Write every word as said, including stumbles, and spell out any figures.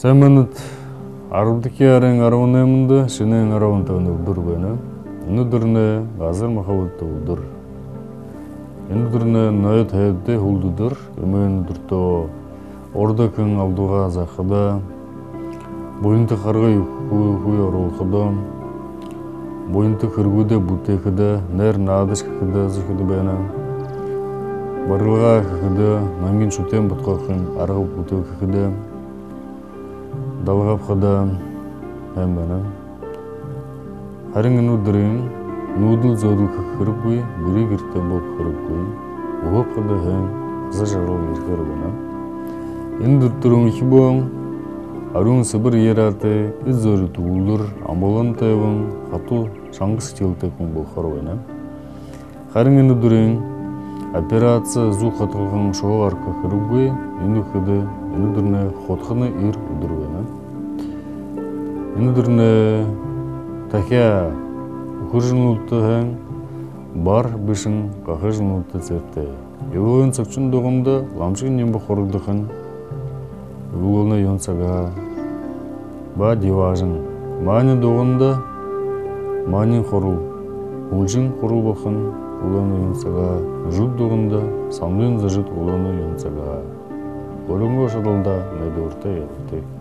Сәмінет арудыки арың арауынымынды, шынын арауынтығыны ұлдыр бәні. Нүдірні ғазыр мақауытты ұлдыр. Нүдірні найыт әйді ұлдыдыр. Үмін дүрті орда күн алдуға зақыда. Бойынты қарғай құй орылқыда. Бойынты кіргуді бұттекіді. Нәр надыш кікіді зықыды бәні. Барылға кікіді. Наңын шүтен бұтқақын арғып бұты кікіді. Далғап қада әмбәні. Харыңын ұдырын, нудыл зодыл кікіріп көй, бүрі кірттен бұл кіріп көй. Ұғып қада әм, қыза жарыл еркері бәні. Енді дүрттірің екі болың, арың сыбыр ераты, үз зөрі тұғылдыр, амболан тайвың, қату шаңғыс телтекін бұл қар бәні. Харыңын ұдырын, операция зу қатылғын шоғы арқа кіріп көй, енді қыды, енді дүріне қотқыны ир ұдыр бәні. Енді дүріне Тахя ұқыр әң бар бішін қақы жынылты цепті. Еволын сақчын доғымда ламшығын нембі қорылдықын. Еволына йонсаға ба деважын. Маны доғында манын қорыл. Ұлжын қорыл бақын ұланы йонсаға. Жұт доғында самдың зажыт ұланы йонсаға. Олыңғы шадылда мәді орта ерті.